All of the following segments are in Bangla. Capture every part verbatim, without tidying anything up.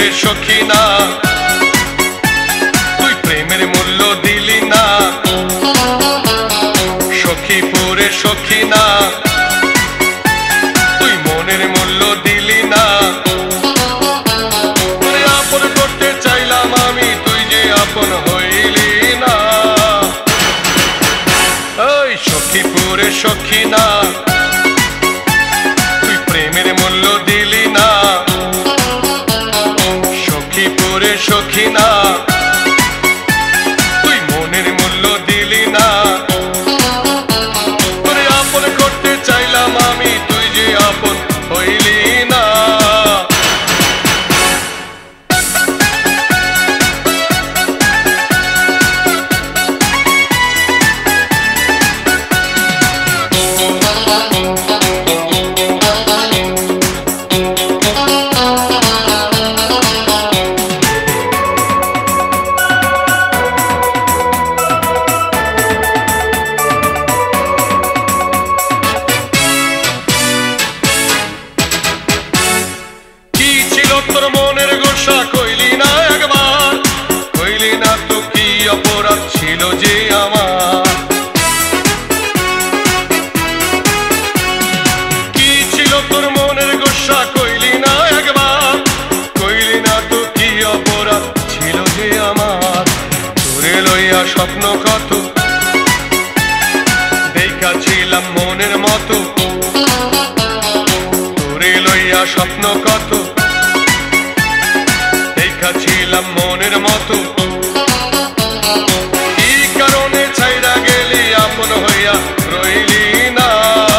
সখী না, তুই প্রেমের মূল্য দিলি না। সখীপুরে সখী না, তুই মনের মূল্য দিলি না। তুই আপন করতে চাইলাম আমি, তুই যে আপন হইলি না। ওই সখীপুরে সখী না, তুই প্রেমের মূল্য দিলি না। সখীপুরে সখী না, তুই মনের মূল্য দিলি না। তোরে আপন করতে চাইলাম আমি, তুই যে আপন হইলি না। তোর মনের গোসা কইলি না একবার, কইলি না তো কি অপরাধ ছিল যে আমার। কি ছিল তোর মনের গোসা কইলি না একবার, কইলি না তো কি অপরাধ ছিল যে আমার। তোরে লইয়া স্বপ্ন কত দেখা ছিলাম মনের মতো, তোরে লইয়া স্বপ্ন কত ছিলাম মনের মতো। কি কারণে ছাইরা গেলি, আপন হইয়া রইলি না।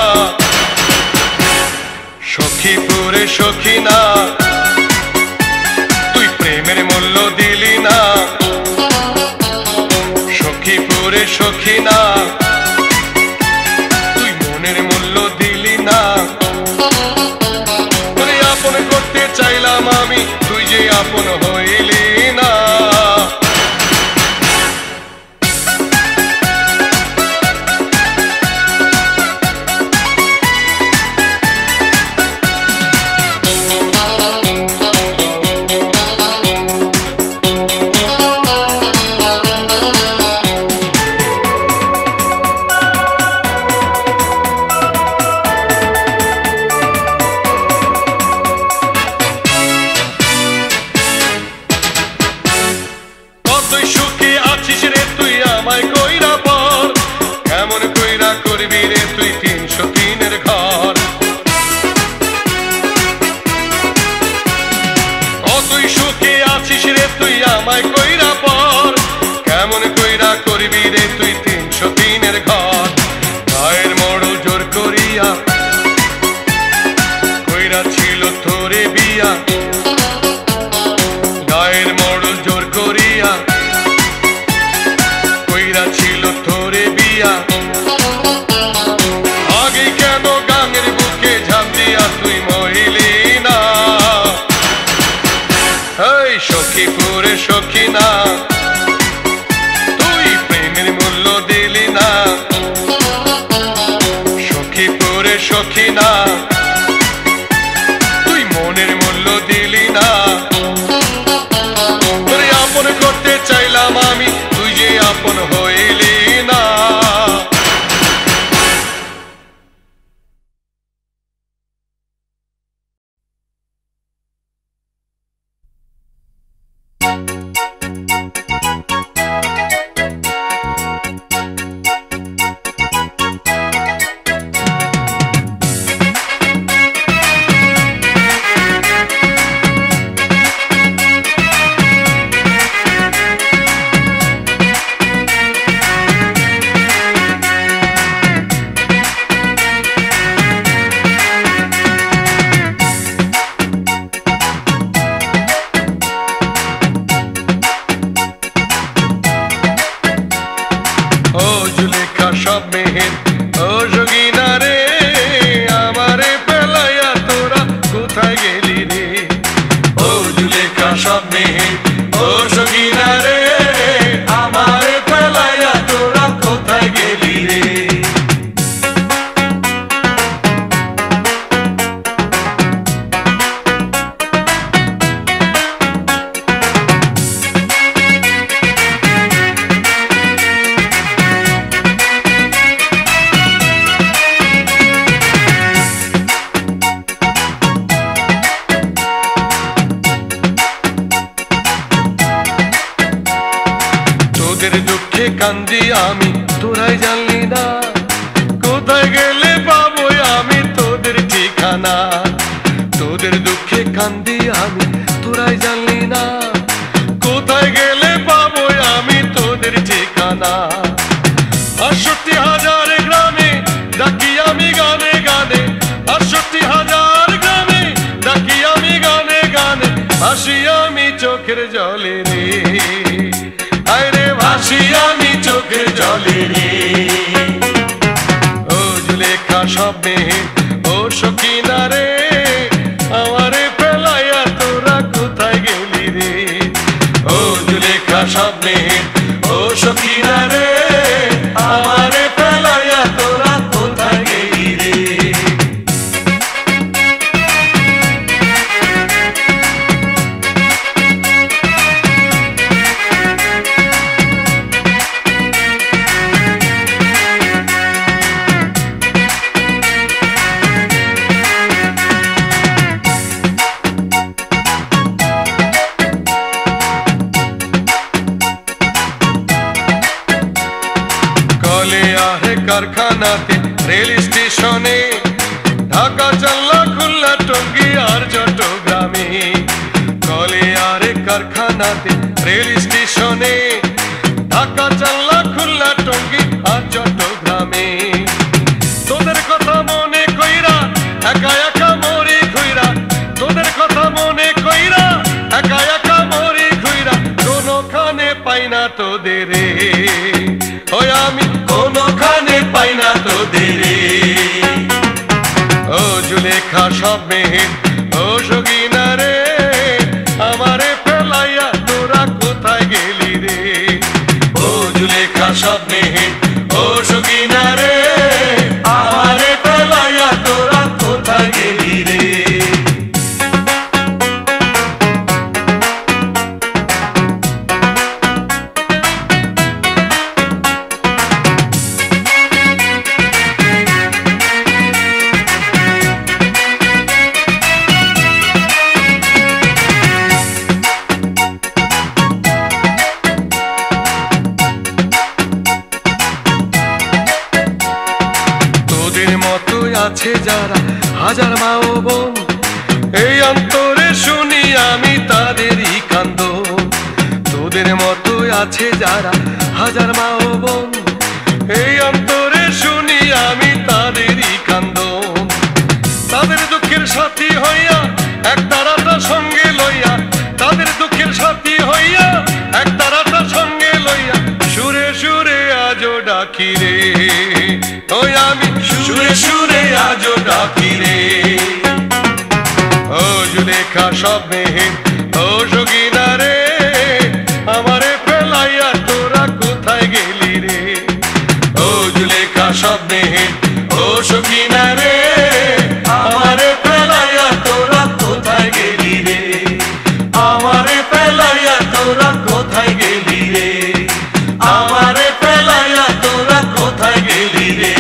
সখীপুরে সখী না, তুই প্রেমের মূল্য দিলি না। সখীপুরে সখী না, তুই মনের মূল্য দিলি না। তুই আপন করতে চাইলাম আমি, তুই যে আপন হইলি না। কান্দি আমি তোরাই জানলি না কোথায় গেলে পাবো আমি তোদের ঠিকানা তোদের দুঃখে কান্দি আমি তোরাই জানলি না কোথায় গেলে পাবো আমি তোদের ঠিকানা আটষট্টি হাজার গ্রামে ডাকি আমি গানে গানে আটষট্টি হাজার গ্রামে ডাকি আমি গানে গানে ভাসি আমি চোখের জলে রে আরে ভাসি আমি চোখের জলে রে ও জুলেখা সব মেয়ে ও সখিনা রে আমারে ফেলাইয়া তোরা কোথায় গেলি রে ও জুলেখা সব মেয়ে ও সখিনা রে আমারে ফেলাইয়া তোরা কোথায় গেলি রে কারখানাতে রেল স্টেশনে ঢাকা চাল্লা খুলনা টঙ্গী আর চট্টগ্রামে কলে আরে কারখানাতে রেল স্টেশনে ঢাকা চাল্লা খুলনা টঙ্গী আর চট্টগ্রামে তোদের কথা মনে কইরা একা একা মরি খুইরা তোদের কথা মনে কইরা একা একা মরি খুইরা কোনখানে পাই না তোদের ওই আমি কোনখানে পাই না তোদের ও জুলেখা সব মেয়ে ও সখিনা রে আমারে ফেলাইয়া তোরা কোথায় গেলি রে ও জুলেখা সব মেয়ে ও সখিনা রে আমারে ফেলাইয়া তোরা কোথায় গেলি রে আছে যারা হাজার মা ও বোন এই অন্তরে শুনি আমি তাদেরই কান্দন তোদের মতো আছে যারা হাজার মা ও বোন এই অন্তরে শুনি আমি তাদেরই কান্দন তাদের দুঃখের সাথী হইয়া এক তারাটা সঙ্গে লইয়া তাদের দুঃখের সাথী হইয়া এক তারাটা সঙ্গে লইয়া সুরে সুরে আজো ডাকি রে ওই আমি সুরে সুরে আজো ডাকি রে ও জুলেখা সব মেয়ে ও সখিনা রে আমারে ফেলাইয়া তোরা কোথায় গেলি রে ও জুলেখা সব মেয়ে ও সখিনা রে আমারে ফেলাইয়া তোরা কোথায় গেলি রে আমারে ফেলাইয়া তোরা কোথায় গেলি রে আমারে ফেলাইয়া তোরা কোথায় গেলি রে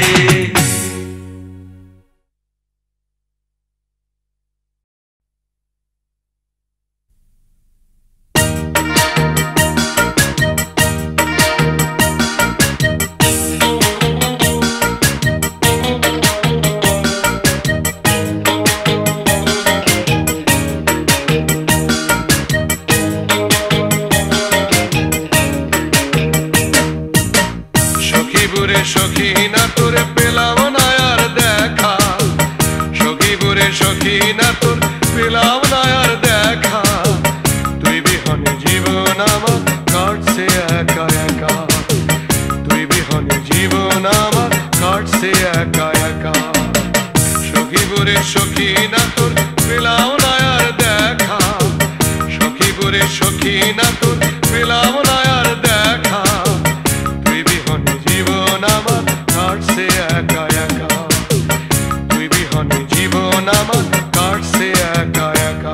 সখিনা তোরে পেলাম না আর দেখা সখিপুরে সখিনা তোর পেলাম না আর দেখা তুই বিহনে জীবন আমার কাটছে একা একা তুই বিহনে জীবন আমার কাটছে একা একা সখিপুরে সখিনা তোর পেলাম না আর দেখা সখিপুরে সখিনা তোর পেলাম না আর দেখা তুই বিহনে জীবন আমার কাটছে একা একা তুই বিহনে জীবন আমার কাটছে একা একা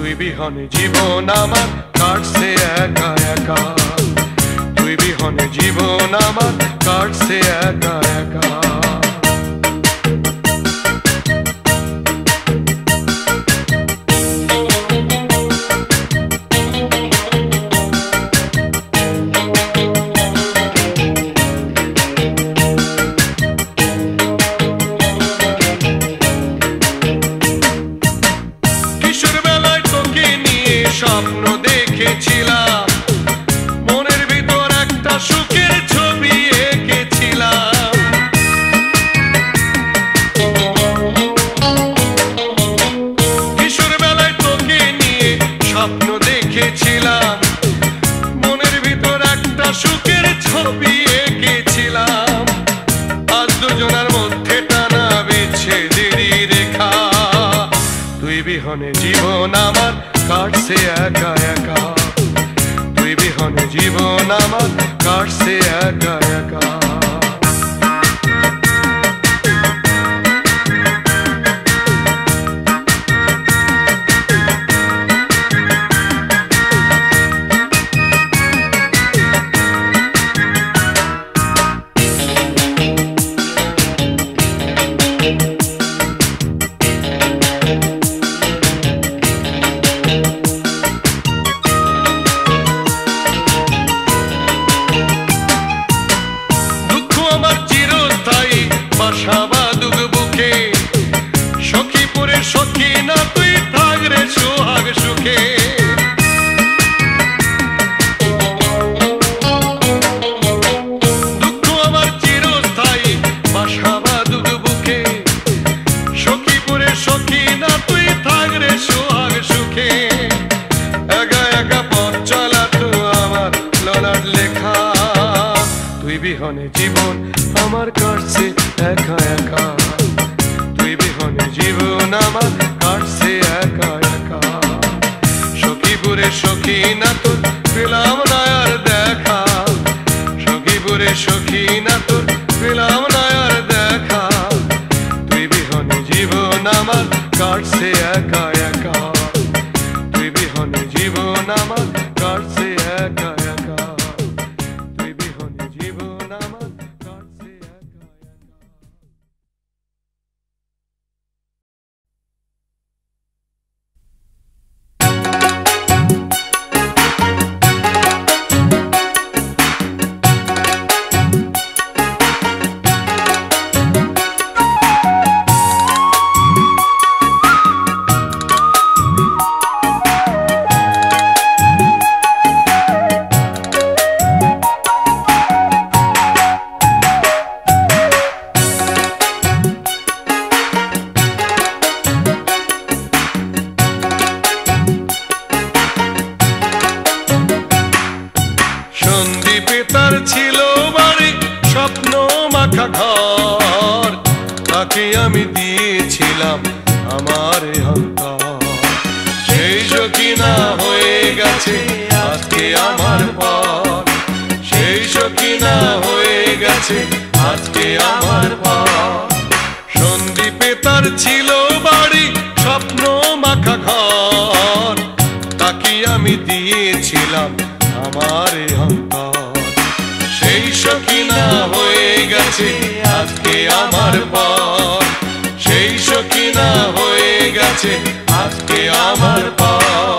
তুই বিহনে জীবন আমার কাটছে একা একা, তুই বিহনে জীবন আমার কাটছে একা একা। স্বপ্ন দেখেছিলাম, মনের ভিতর একটা সুখের ছবি এঁকেছিলাম। কিশোর বেলায় তোকে নিয়ে স্বপ্ন দেখেছিলাম, মনের ভিতর একটা সুখের ছবি এঁকেছিলাম। আজ দুজনের মধ্যে টানা বিচ্ছেদেরই রেখা, তুই বিহনে জীবন আমার কাটছে একা একা, তুই বিহনে জীবন আমার কাটছে একা একা। বাসাবাদুক বুকে সখীপুরে সখী না তুই থাকরে সোহাগ সুখে। দুঃখ আমার চিরস্থায়ী বাসাবাদুক বুকে সখীপুরে সখী না তুই থাকরে সোহাগ সুখে। একা একা পথ চলা তো আমার ললাট লেখা, তুই বিহনে জীবন আমার কাটছে একা একা, তুই বিহনে জীবন আমার কাটছে একা একা। সখীপুরে সখী না তোর পেলাম না আর দেখা, সখীপুরে সখী না তোর পেলাম না আর দেখা, তুই বিহনে জীবন আমার কাটছে একা একা, তুই বিহনে জীবন আমার কাটছে একা একা, তুই বিহনে জীবন আমার কাটছে একা একা। ছিল বাড়ি স্বপ্ন মাখা ঘর, তাকে আমি দিয়েছিলাম আমার অন্তর। সেই সখী না হয়ে গেছে আজকে আমার পর, সেই সখী না হয়ে গেছে আজকে আমার পর। সন্দীপে তার ছিল বাড়ি স্বপ্ন মাখা ঘর, তাকে আমি দিয়েছিলাম আমার অন্তর। সেই সখী না হয়ে গেছে আজকে আমার পর, সেই সখী না হয়ে গেছে আজকে আমার পর।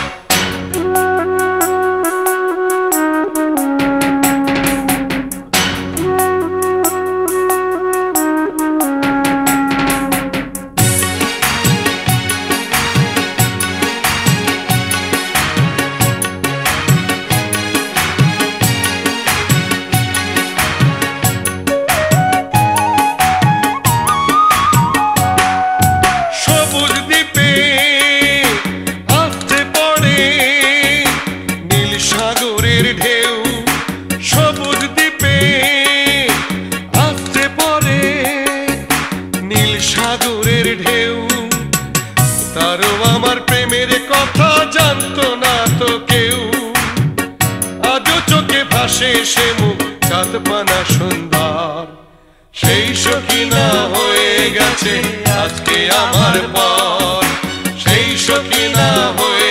সে মুখ চাঁদপানা সুন্দর, সেই সখী না হয়ে গেছে আজকে আমার পর, সেই সখী না হয়ে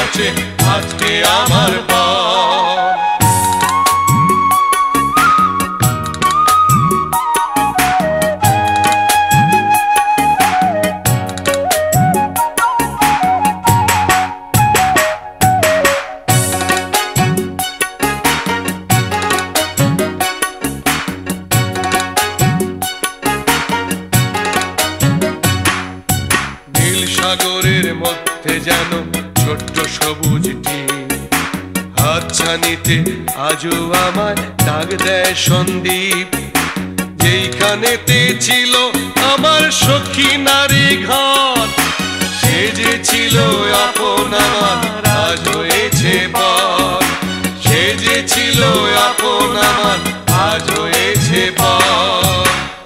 গেছে আজকে আমার পর। সাগরের মধ্যে যেন ছোট্ট সবুজ টিম, হাতছানিতে আজও আমায় ডাক দেয় সন্দীপ। যেইখানেতে ছিল আমার সখী নারী ঘর, সে যে ছিল আপন আমার আজ হয়েছে পর। সে যে ছিল আপন আমার আজ হয়েছে পর।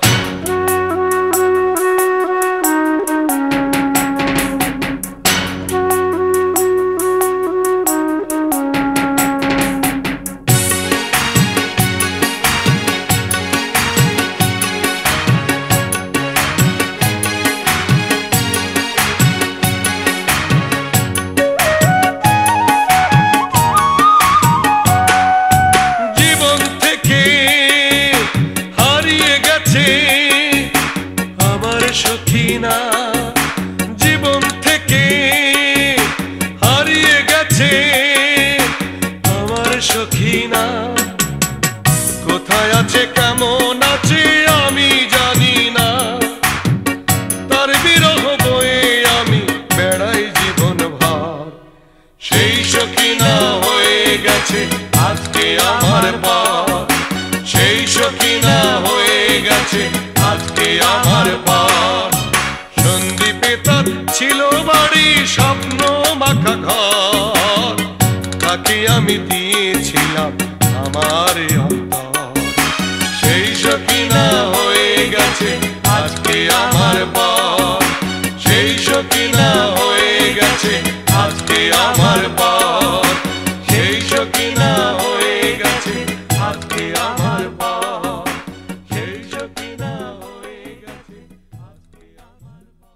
জীবন থেকে হারিয়ে গেছে আমার সখিনা। কোথায় আছে কেমন আছে আমি জানি না, তার বিরহ বয়ে আমি বেড়াই জীবন ভর। সেই সখিনা হয়ে গেছে আজকে আমার পর। সেই সখিনা হয়ে গেছে আজকে আমার পর। সন্দীপে তার ছিল বাড়ি স্বপ্ন মাখা ঘর, তাকে আমি দিয়েছিলাম আমার অন্তর। সেই সখিনা হয়ে গেছে আজকে আমার পর। সেই সখিনা হয়ে গেছে আজকে আমার পর। সেই সখিনা হয়ে গেছে আজকে আমার পর। সেই সখিনা হয়ে গেছে আজকে আমার পর।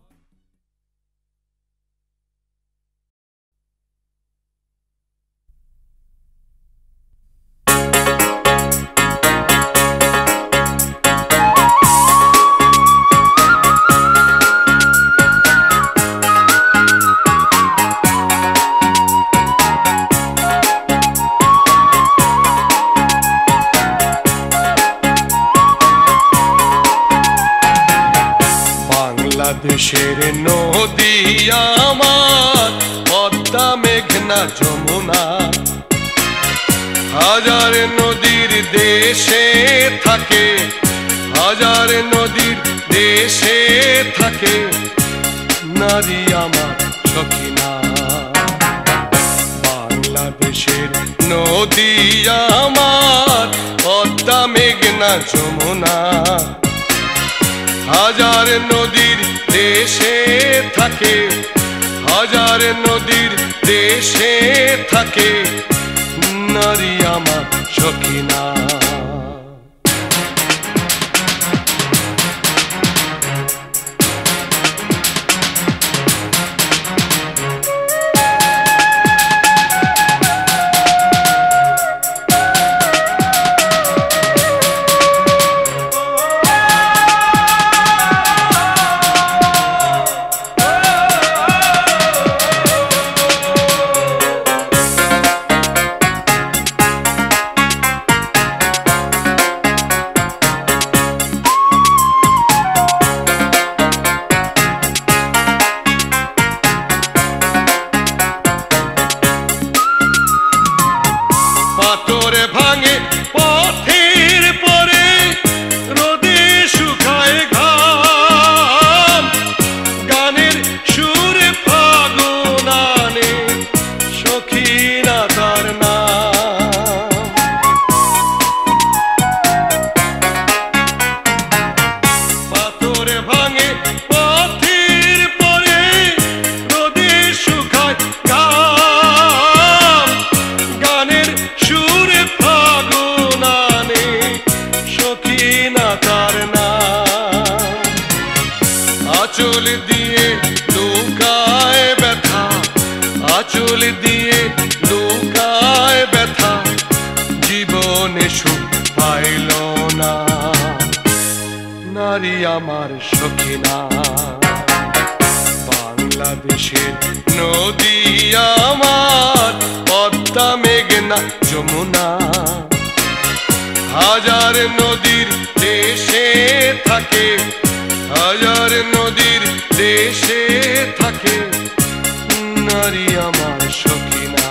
বাংলাদেশের নদী আমার পদ্মা মেঘনা যমুনা, হাজার নদীর দেশে থাকে, হাজার নদীর দেশে থাকে নারী আমার সখিনা। বাংলাদেশের নদী আমার পদ্মা মেঘনা যমুনা, হাজার নদীর দেশে থাকে, হাজার নদীর দেশে থাকে নারী আমার সখিনা। আঙ্গুল দিয়ে লুকায় ব্যথা, জীবনে সুখ পাইল না। নারী আমার সখিনা, বাংলাদেশের নদী আমার পদ্মা মেঘনা যমুনা। হাজার নদীর দেশে থাকে, হাজার নদীর দেশে থাকে, নারী আমার সখিনা।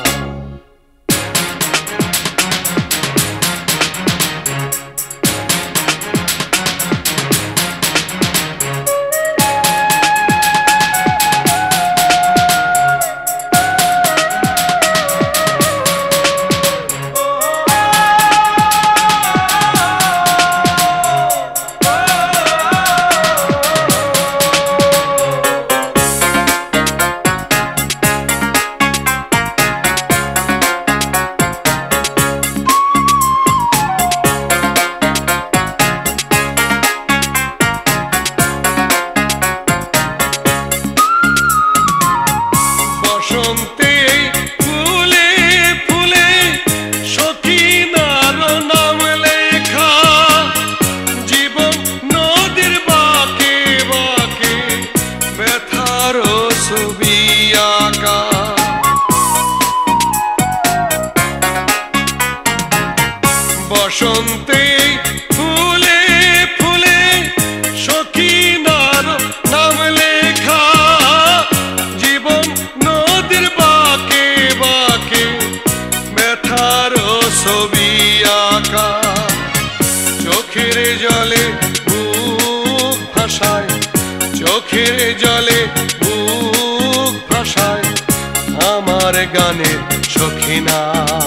বসন্তে ফুলে ফুলে সখিনার নাম লেখা, জীবন নদীর বাঁকে বাঁকে ব্যথার ছবি আঁকা। চোখের জলে বুক ভাসায়, চোখের জলে বুক ভাসায় আমার গানের সখিনা।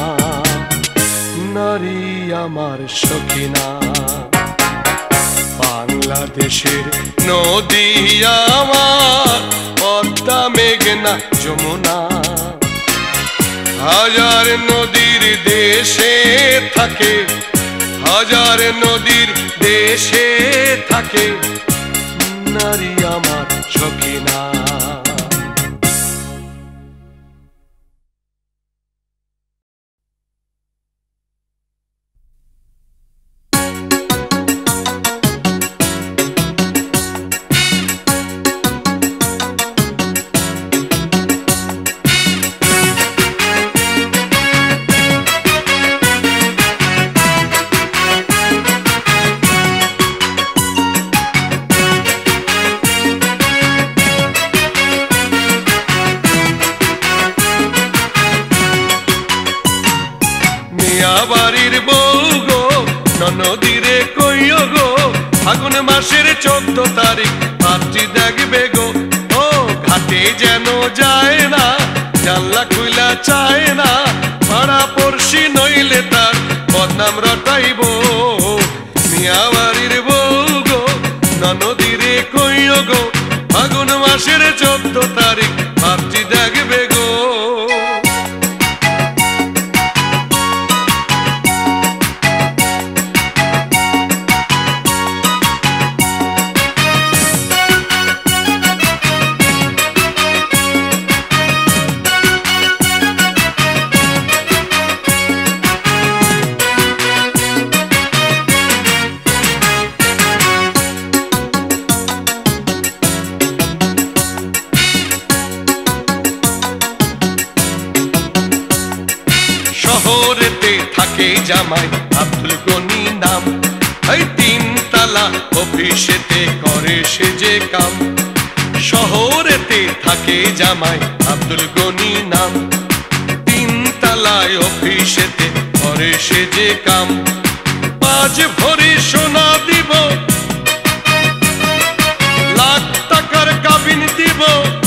নারী আমার সখিনা, বাংলাদেশের নদী আমার পদ্মা মেঘনা যমুনা। হাজার নদীর দেশে থাকে, হাজার নদীর দেশে থাকে, নারী আমার সখিনা। বাড়ির বউ গো ননদিরে কইও গো, ফাগুন মাসের চোদ্দ তারিখ পাত্রী দেখবে গো। ও ঘাটে যেন যায় না, জানলা খুইলা চায় না, পাড়া পড়শি নইলে তার বদনাম রটাইব। মিয়া বাড়ির বউ গো ননদিরে কইও গো, ফাগুন মাসের চোদ্দ তারিখ পাত্রী দেখবে গো। শহরেতে থাকে জামাই আব্দুল গনি নাম, এই তিন তালা অফিসেতে করে সে যে কাম। শহরেতে থাকে জামাই আব্দুল গনি নাম, তিন তালায় অফিসেতে করে সে যে কাম। পাঁচ ভরি সোনা দিব, লাখ টাকার কাবিন দিব,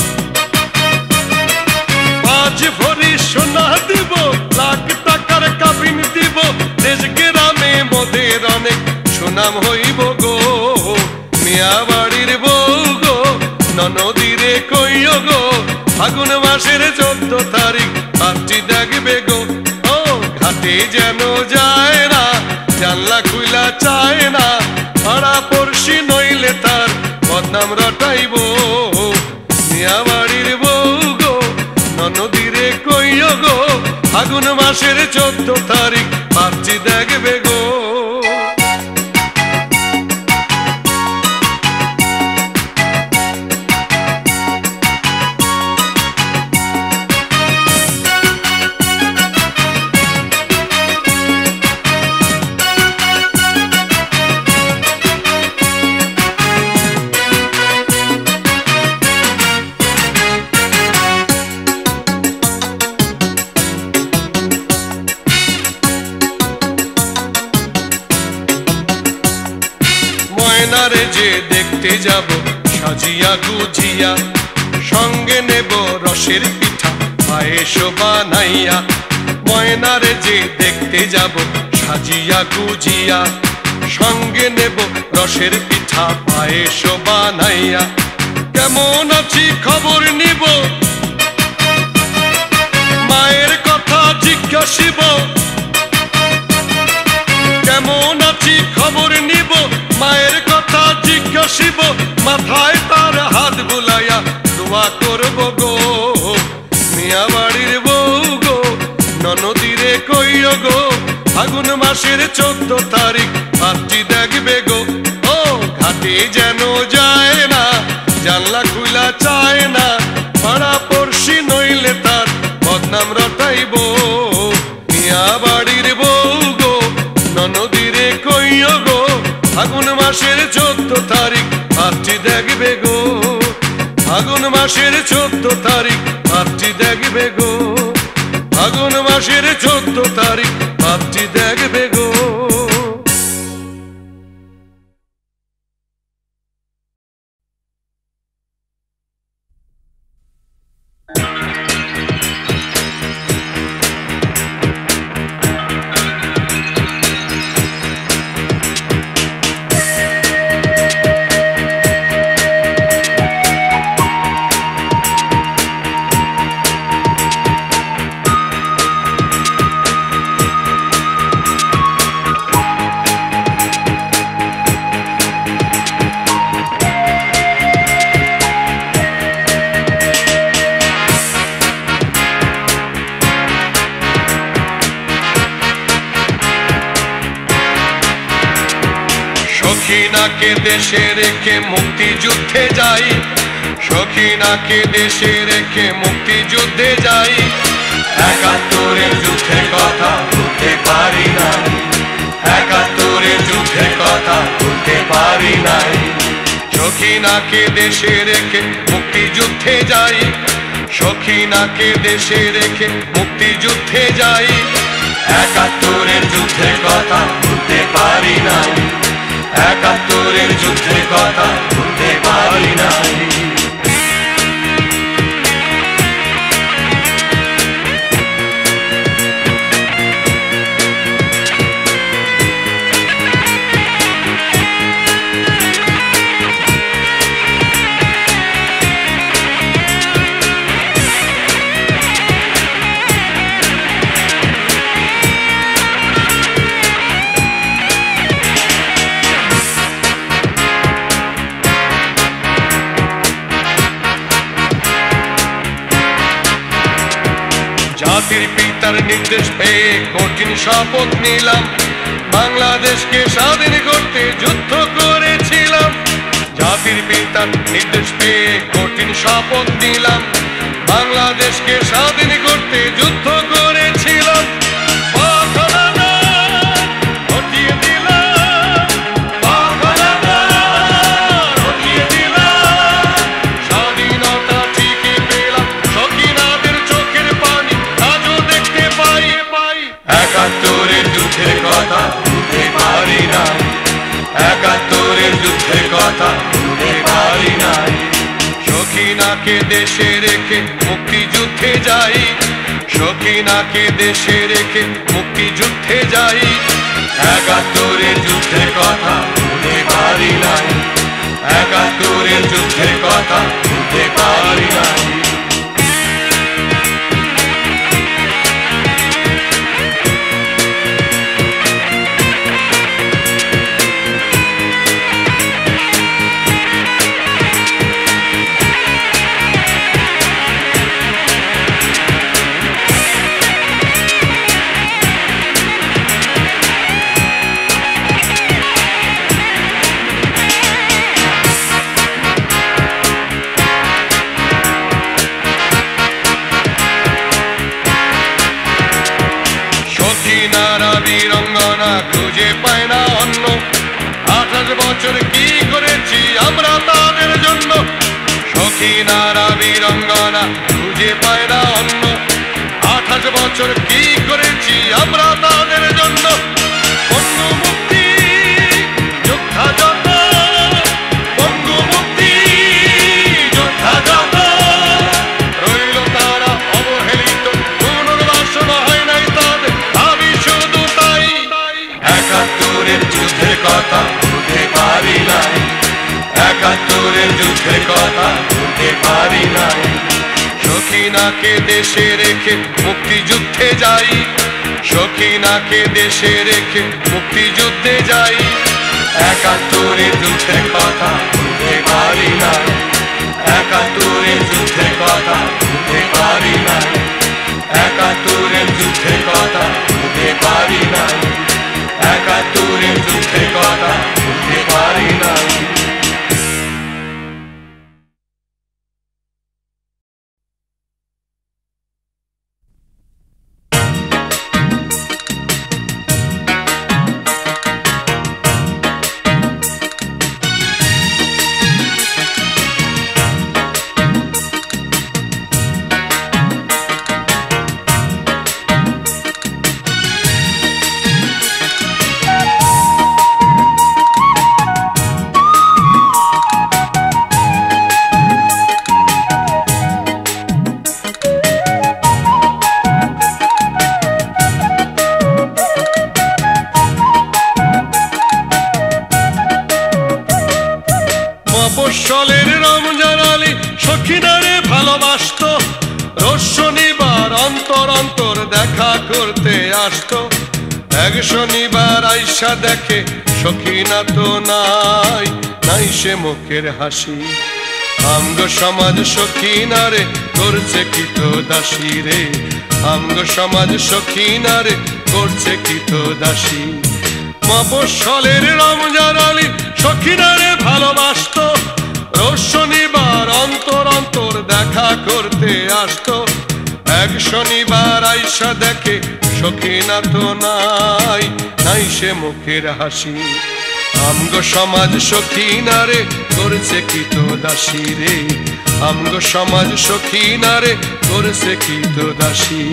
পাঁচ ভরি সোনা দিব, লাখ টাকার কাবিন দিব, দেশ গ্রামে মোদের অনেক সুনাম হইব গো। মিয়া বাড়ির বউ গো ননদিরে কইও গো, ফাগুন মাসের চোদ্দ তারিখ পাত্রী দেখবে গো। ও ঘাটে যেন যায় না, জানলা খুইলা চায় না, পাড়া পড়শি নইলে তার বদনাম রটাইব। মিয়া বাড়ির বউ গো ননদিরে ফাগুন মাসের চোদ্দ তারিখ পাচ্ছি দেখবে গো। ময়নারে যে দেখতে যাব সাজিয়া গুজিয়া, সঙ্গে নেব রসের পিঠা পায়েস বানাইয়া। ময়নারে যে দেখতে যাব সাজিয়া গুজিয়া, সঙ্গে নেব রসের পিঠা পায়েস বানাইয়া। কেমন আছি খবর নিব, মায়ের কথা জিজ্ঞাসিব। কেমন আছি খবর নিব, মায়ের কথা জিজ্ঞাসিব। মাথায় তার হাত বুলাইয়া দোয়া করব গো। মিয়া বাড়ির বউ গো, ননদিরে কইও গো, ফাগুন মাসের চোদ্দ তারিখ পাত্রী দেখবে গো। ও ঘাটে যেন যায় না, জানলা খুলা চায় না, পাড়া পড়শি নইলে তার বদনাম রটাইব। মিয়া বাড়ির বউ গো, ননদিরে কইও গো, ফাগুন মাসের চোদ্দ তারিখ পাত্রী দেখবে গো। ফাগুন মাসের চোদ্দ তারিখ পাত্রী দেখবে গো। ফাগুন মাসের চোদ্দ তারিখ পাত্রী দেখবে গো। সখিনাকে দেশে রেখে মুক্তিযুদ্ধে যাই, সখিনাকে দেশে রেখে মুক্তিযুদ্ধে যাই। একাত্তরের যুদ্ধের কথা ভুলতে পারি নাই, একাত্তরের যুদ্ধের কথা ভুলতে পারি নাই। সখিনাকে দেশে রেখে মুক্তিযুদ্ধে যাই, সখিনাকে দেশে রেখে মুক্তিযুদ্ধে যাই। একাত্তরের যুদ্ধের কথা ভুলতে পারি নাই, একাত্তরের যুদ্ধের কথা ভুলতে পারি নাই। জাতির পিতার নির্দেশ পেয়ে কঠিন শপথ নিলাম, বাংলাদেশকে স্বাধীন করতে যুদ্ধ করেছিলাম। জাতির পিতার নির্দেশ পেয়ে কঠিন শপথ নিলাম, বাংলাদেশকে স্বাধীন করতে যুদ্ধ করেছিলাম। একাত্তরের যুদ্ধের কথা ভুলতে পারি নাই, একাত্তরের যুদ্ধের কথা ভুলতে পারি নাই। সখিনাকে দেশে রেখে মুক্তিযুদ্ধে যাই, সখিনাকে দেশে রেখে মুক্তিযুদ্ধে যাই। একাত্তরের যুদ্ধের কথা ভুলতে পারি নাই, একাত্তরের যুদ্ধের কথা ভুলতে পারি নাই। সখিনারা বীরঙ্গনা খুঁজে পায় না অন্য। আঠাশ বছর কি করেছি আমরা তাদের জন্য। বঙ্গু মুক্তি যোদ্ধা যত, বঙ্গু মুক্তি যোদ্ধা যত, রইল তারা অবহেলিত, পুনর্বাসন হয় নাই তাদের, আমি শুধু তাই। একাত্তরের যুদ্ধের কথা ভুলতে পারি নাই, একাত্তরের যুদ্ধের কথা ভুলতে পারি নাই। সখিনাকে দেশে রেখে মুক্তিযুদ্ধে যাই, সখিনাকে দেশে রেখে মুক্তিযুদ্ধে যাই। একাত্তরের যুদ্ধের কথা ভুলতে পারি নাই, একাত্তরের যুদ্ধের কথা ভুলতে পারি নাই, একাত্তরের যুদ্ধের কথা ভুলতে পারি নাই, একাত্তরের যুদ্ধের কথা ভুলতে পারি নাই। মফস্বলের রমজান আলী সখিনারে ভালোবাসত, রোজ শনিবার অন্তর অন্তর দেখা করতে আসতো। এক শনিবার আইসা দেখে সখিনা তো নাই, নাই সে মুখের হাসি। আমগো সমাজ সখিনারে করছে কি তো দাসী রে, আমগো সমাজ সখিনারে করছে কি তো দাসী। মফস্বলের রমজান আলী সখিনারে ভালোবাসত, রোজ শনিবার অন্তর অন্তর দেখা করতে আসতো। এক শনিবার আইসা দেখে সখিনা তো নাই, নাই সে মুখের হাসি। আমগো সমাজ সখিনারে করছে কি তো দাসী রে, আমগো সমাজ সখিনারে করছে কি তো দাসী।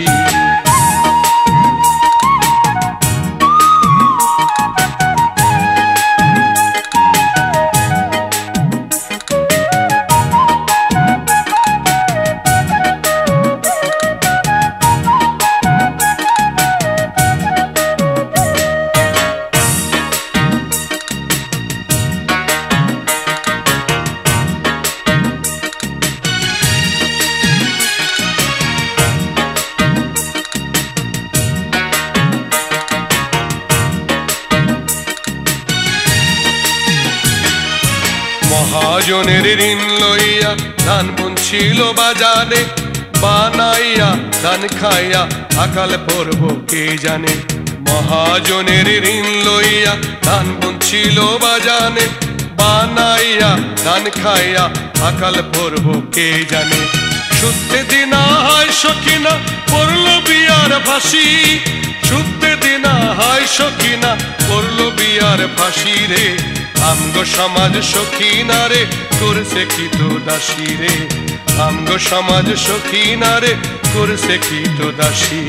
মহাজনের ঋণ লইয়া ধান বুনছিল বাজারে, বানাইয়া ধান খাইয়া আকাল পড়ব কে জানে। মহাজনের ঋণ লইয়া ধান বুনছিল বাজারে, বানাইয়া ধান খাইয়া আকাল পড়ব কে জানে। সুত্তে দিনা হয় সখিনা পড়ল বিয়ার ফাঁসি, সুত্তে দিনা হয় সখিনা পড়ল বিয়ার ফাঁসি রে। আমগো সমাজ সখিনারে করছে কি তো দাসী রে, আমগো সমাজ সখিনারে করছে কি তো দাসী।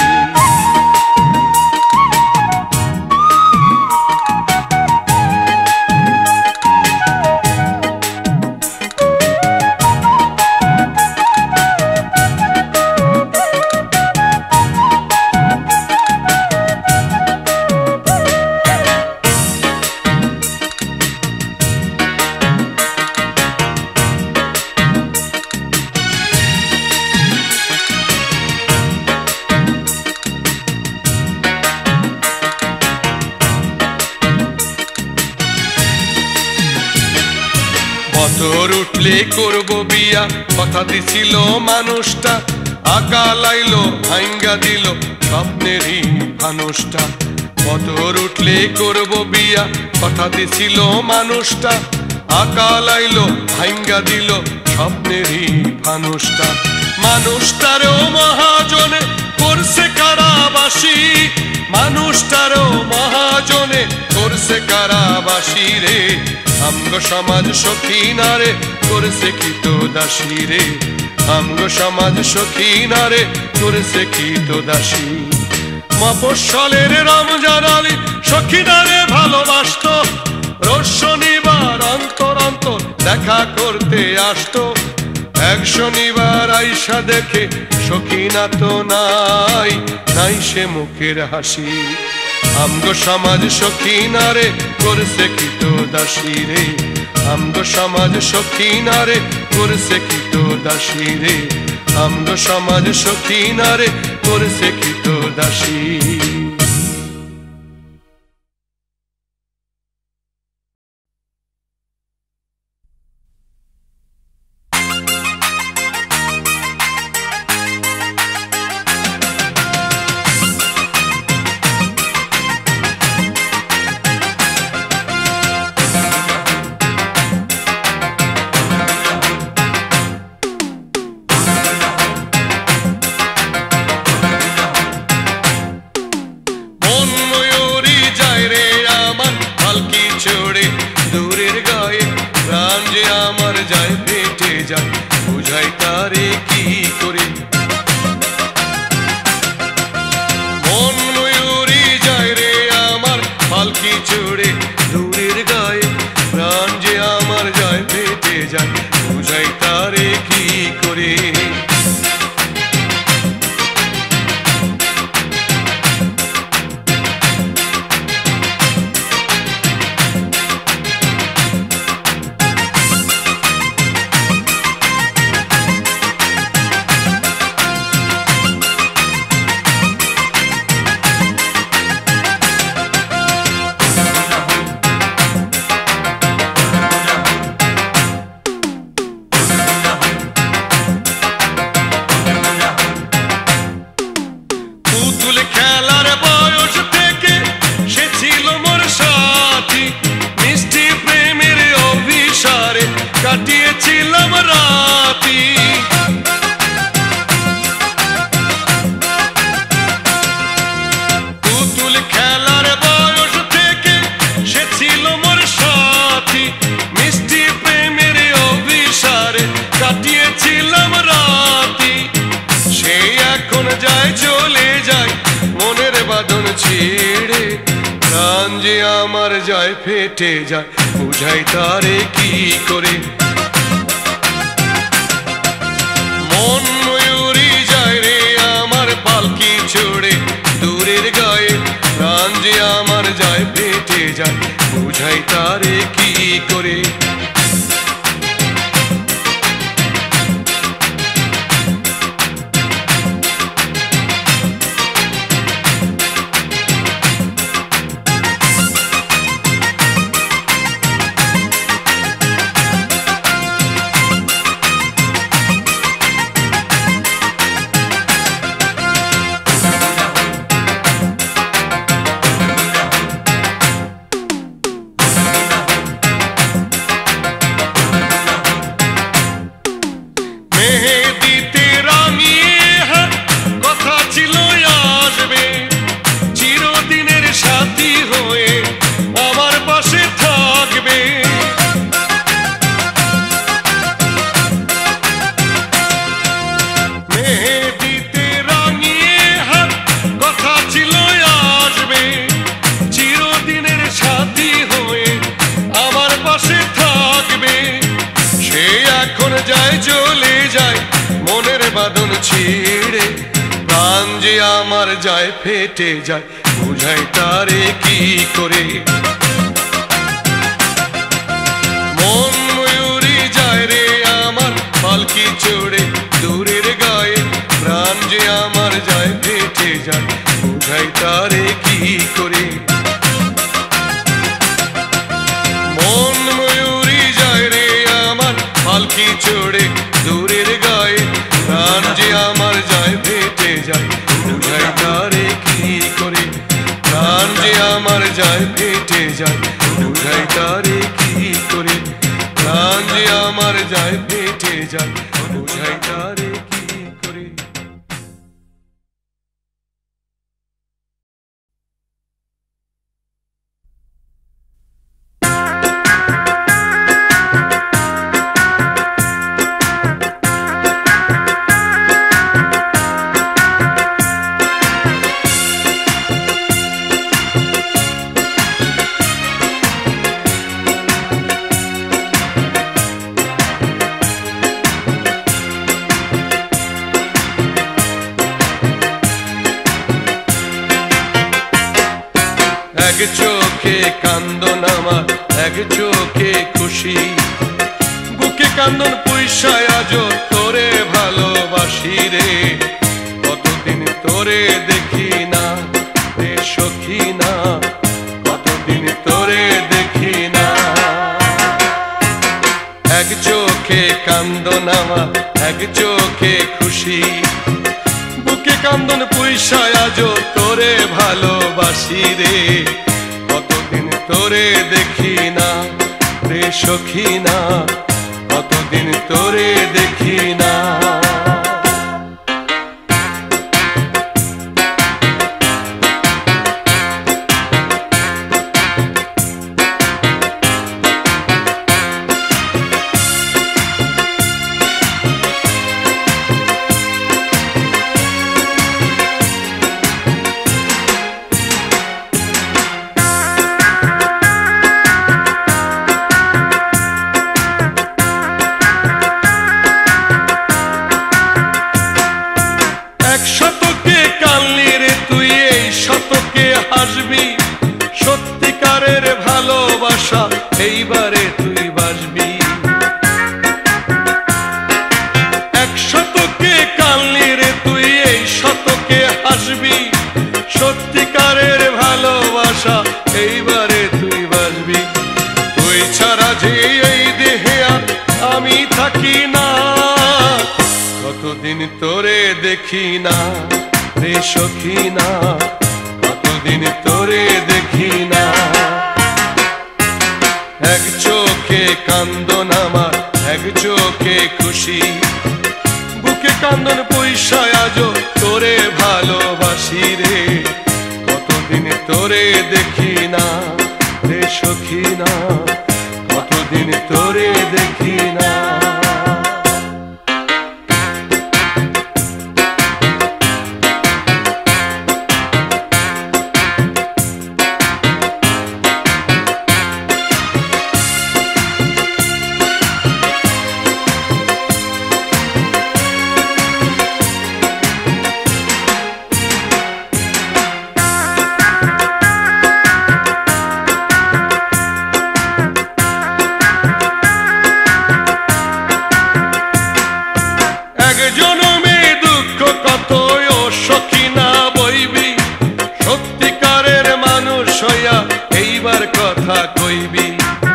বছর উঠলে করব বিয়া কথা দিছিল মানুষটা, আকাল আইলো ভাঙ্গা দিল স্বপ্নেরই ফানুষটা। বছর উঠলে করব বিয়া কথা দিছিল মানুষটা, আকাল আইলো ভাঙ্গা দিল স্বপ্নেরই ফানুষটা। মানুষটারও মহাজনে করছে কারাবাসী, মানুষটারও মহাজনে করছে করছে কারাবাসী রে, আমগো সমাজ সখী নারে করছে কি তো দাসী রে, আমগো সমাজ সখী নারে করছে কি তো দাসী। মফস্বলের রমজান আলী সখী নারে ভালোবাসতো, রোজ শনিবার অন্তর অন্তর দেখা করতে আসতো। এক শনিবার আইসা দেখে সখী না তো নাই, নাই সে মুখের হাসি। আমগো সমাজ সখী নারে করছে কি তো দাসী রে, আমগো সমাজ সখী নারে করছে কি তো দাসী রে, আমগো সমাজ সখী নারে করছে কি তো দাসী। বুঝাই তারে কি করে, মন ময়ূরী যায় রে আমার পালকি চড়ে দূরের গায়ে, প্রাণ যে আমার যায় পেটে যায়, বুঝাই তারে কি করে। কাটিয়েছিলাম রাতি, পুতুল খেলার বয়স থেকে সে ছিল মোর সাথী, মিষ্টি প্রেমের অভিসারে কাটিয়েছিলাম রাতি। সে এখন যায় চলে যায় মনের বাঁধন ছিঁড়ে, প্রাণ যে আমার যায় ফেটে যায়, বুঝাই তারে কি করে। মন ময়ূরী যায় রে আমার পালকি চড়ে দূরের গায়ে, প্রাণ যে আমার যায় ফেটে যায়, বুঝাই তারে কি করে। যায় চলে যায় মনের বাঁধন ছিঁড়ে, প্রাণ যে আমার যায় ফেটে যায়, বুঝাই তারে কি করে। মন ময়ূরী যায় রে আমার পালকি চড়ে দূরের গায়ে, প্রাণ যে আমার যায় ফেটে যায়, বুঝাই তারে কি করে। মন ময়ূরী যায় রে আমার পালকি চড়ে দূরের গায়ে, প্রাণ যে আমার যায় ফেটে যায়, বুঝাই তারে কি করে। প্রাণ যে আমার যায় ফেটে যায়, বুঝাই তারে কি করে। প্রাণ যে আমার যায় ফেটে যায়, বুঝাই তারে কি করে। এক চোখে কান্দন আমার, এক চোখে খুশি, বুকে কান্দন পুইসায় আজ তোরে ভালোবাসি রে। কতদিন তোরে দেখি না রে সখী না, কতদিন তোরে দেখি না। এক চোখে কান্দন আমার, এক চোখে খুশি, বুকে কান্দন পুইসায় আজ তোরে ভালোবাসি রে। কতদিন তোরে দেখি না রে সখী না, কতদিন তোরে দেখি না। সত্যিকারের ভালোবাসা এইবারে তুই বাসবি। এক শতকে কানলি রে তুই এই শতকে হাসবি, সত্যিকারের ভালোবাসা এইবারে তুই বাসবি। তুই ছাড়া যে এই দেহে আর আমি থাকি না, কতদিন তোরে দেখি না রে সখী না, কতদিন তোরে দেখি না। এক চোখে কান্দন আমার, এক চোখে খুশি, বুকে কান্দন পুইসায় আজ তোরে ভালোবাসি রে। কতদিন তোরে দেখি না রে সখী না, কতদিন তোরে দেখি না। এইবার কথা কইবি,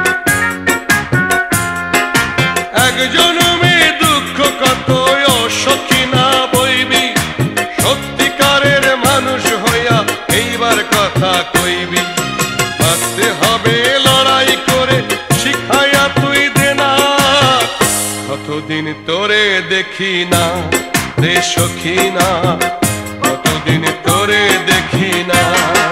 এক জনমে দুঃখ কত সখী না বইবি, সত্যিকারের মানুষ হইয়া এইবার কথা কইবি। বাঁচতে হবে লড়াই করে শিখাইয়া তুই দে না, কতদিন তোরে দেখি না রে সখী না, কতদিন তোরে দেখি না।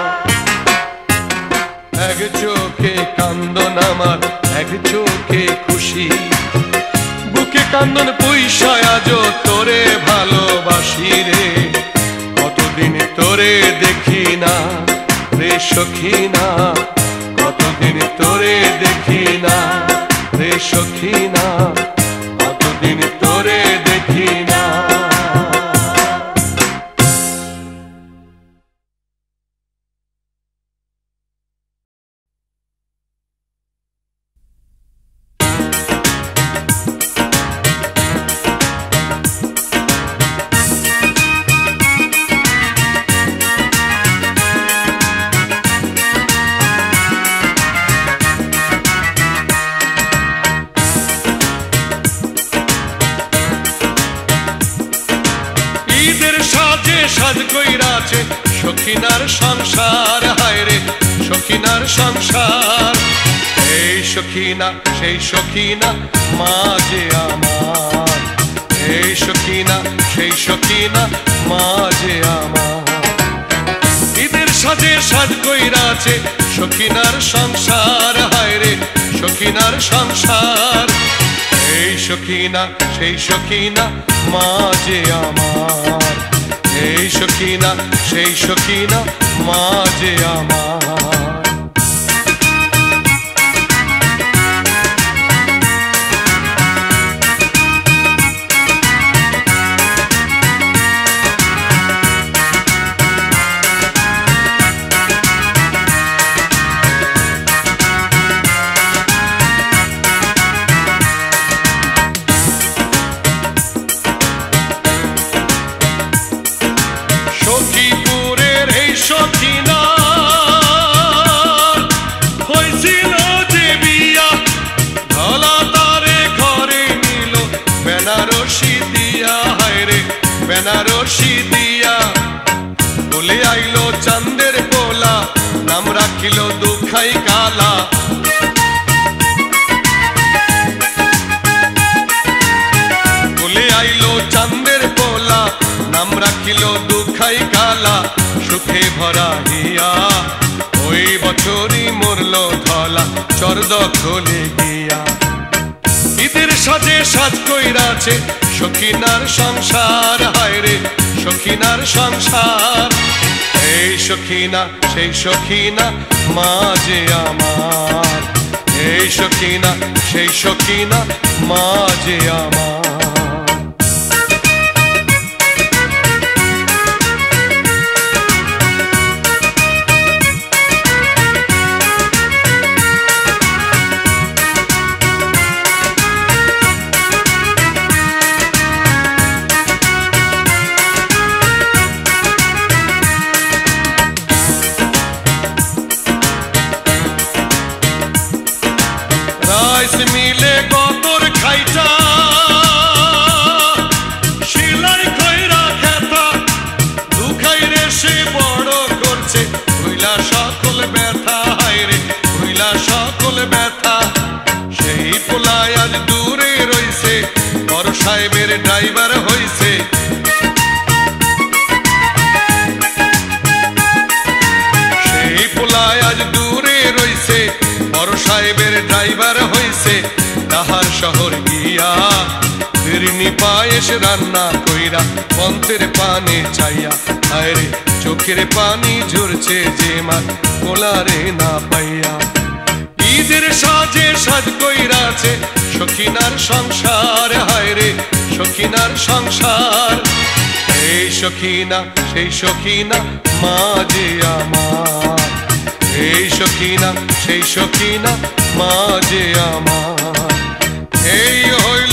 এক চোখে কান্দন আমার, এক চোখে খুশি, বুকে কান্দন পুইসায় আজ তোরে ভালোবাসি রে। কতদিন তোরে দেখি না রে সখী না, কতদিন তোরে দেখি না রে সখী না, কতদিন তোরে দেখি না। সাজ কইরাছে সখিনার সংসার, হায় রে সখিনার সংসার। এই সখিনা সেই সখিনা মা যে আমার, এই সখিনা সেই সখিনা মা যে আমার। ঈদের সাজে সাজ কইরাছে সখিনার সংসার, হায় রে সখিনার সংসার। এই সখিনা সেই সখিনা মা যে আমার, এই সখিনা সেই সখিনা মা যে আমার। সখিনা হয়েছিল যে বিয়া ধলা তারে ঘরে নিল বেনারসি দিয়া হায়রে বেনারসি দিয়া বলে আইলো চাঁদের পোলা নাম রাখিল দুখাই কালা বলে আইলো চাঁদের পোলা নাম রাখিল দুখাই কালা সুখে ভরা হিয়া ওই বছরই মরল ধলা চর দখলে গিয়া ঈদের সাজে সাজ কইরাছে সখিনার সংসার হায়রে সখিনার সংসার এই সখিনা সেই সখিনা মা যে আমার এই সখিনা সেই সখিনা মা যে আমার মিলে গতর খাইটা শিলাই খৈরা খেতা দুখাই রে সে বড় করছে ভুইলা সকল ব্যথা হায়রে ভুইলা সকল ব্যথা সেই পোলায় আজ দূরে রইছে বড় সাহেবের ড্রাইভার হইছে সেই পোলায় আজ দূরে রইছে বড় সাহেবের ড্রাইভার হইছে তাহার শহর গিয়া বিরিনি পায়েস রান্না কইরা পন্থের পানে চাইয়া হায়রে চোখের পানি ঝরছে যে মা কোলারে না পাইয়া ঈদের সাজে সাজ কইরাছে সখিনার সংসার হায়রে সখিনার সংসার এই সখিনা সেই সখিনা মা যে আমার এই সখিনা সেই সখিনা মা যে আমার এই হইল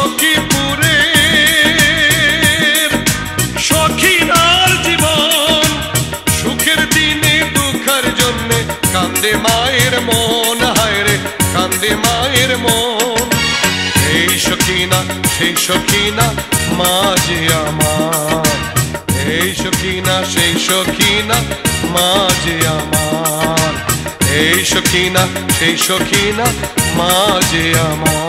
সখীপুরের সখিনার জীবন সুখের দিনে দুঃখের জন্যে কান্দে মায়ের মন হায়রে কান্দে মায়ের মন এই সখিনা সেই সখিনা মা যে আমার এই সখিনা সেই সখিনা মা যে আমার এই সখিনা সেই সখিনা মা যে আমার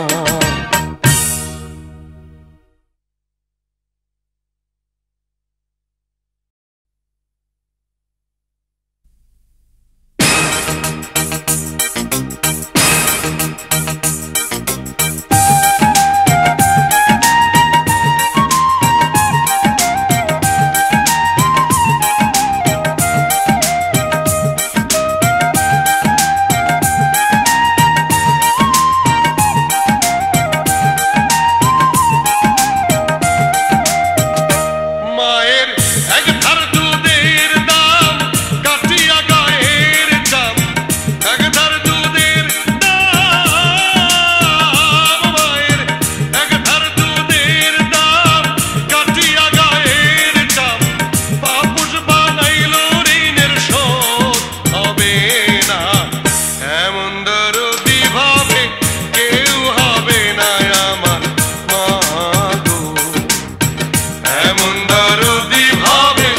এমন দরদি ভাবে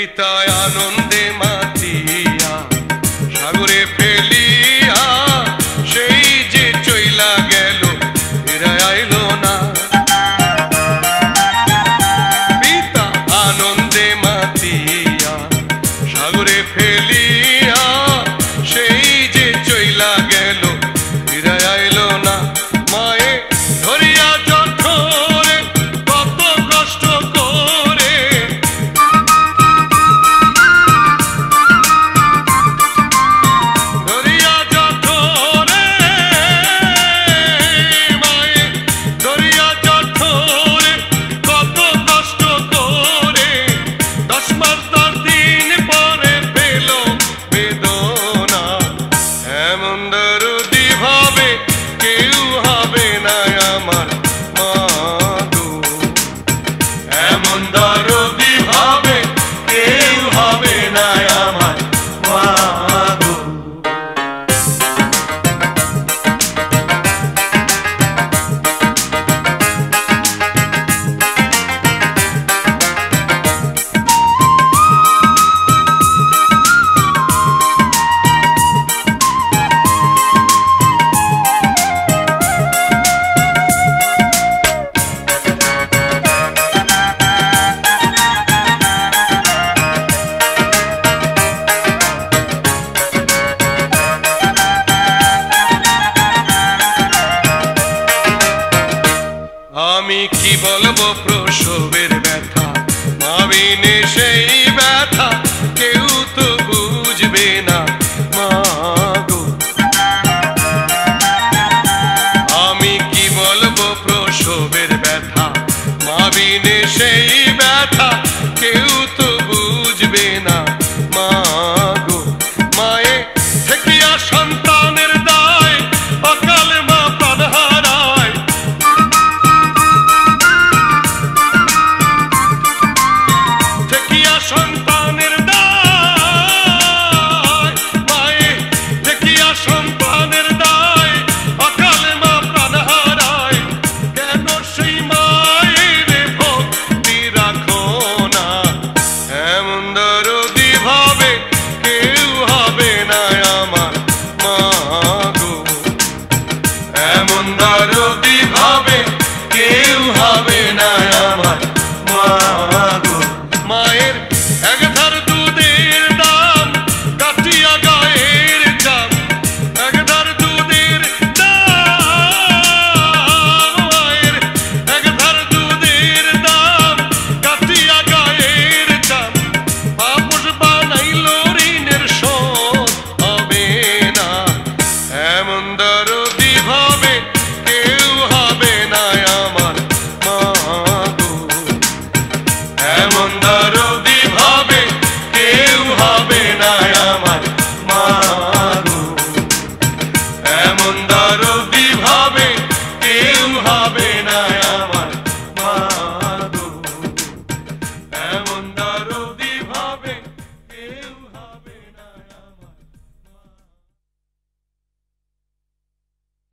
পিতায় আনন্দে মাতিয়া সাগরে ফেলিয়া সেই যে চইলা গেল ফিরে আইলো না। পিতা আনন্দে মাতিয়া সাগরে ফেলিয়া সেই যে চইলা গেল ফিরে আইলো না। মায়ে ধরিয়া জঠরে কত কষ্ট করে, ধরিয়া জঠরে মায়ে ধরিয়া জঠরে কত কষ্ট করে, দশ মাস দশ দিন পরে পেল বেদনা। এমন দরদি ভাবে কেউ হবে না আমার মা গো, এমন দরদি ভাবে কেউ হবে না আমার মা গো। আমি কি বলবো প্রসবের ব্যথা, মা বিনে সেই ব্যথা কেউ তো বুঝবে না মা গো। আমি কি বলবো প্রসবের ব্যথা, মা বিনে সেই ব্যথা কেউ তো বুঝবে না মা গো। মায়ে থেকিয়া সন্তানের দায় অকালে মা প্রাণ হারায়, সন্তানের দায় মায়ে দেখিয়া সন্তানের দায় অকালে মা প্রাণ হারায়। কেন সেই মায়ের ভক্তি রাখো না, এমন দরদি ভাবে কেউ হবে না আমার মা গো, এমন দরদি ভাবে কেউ হবে না আমার মা গো। মায়ের এক ধার দুধের দাম কাটিয়া গায়ের চাম, এক ধার দুধের দাম মায়ের এক ধার দুধের দাম কাটিয়া গায়ের চাম। পাপস বানাইল ঋণের শোধ হবে না, এমন দরদি ভাবে কেউ হবে না আমার মা গো, এমন দরদি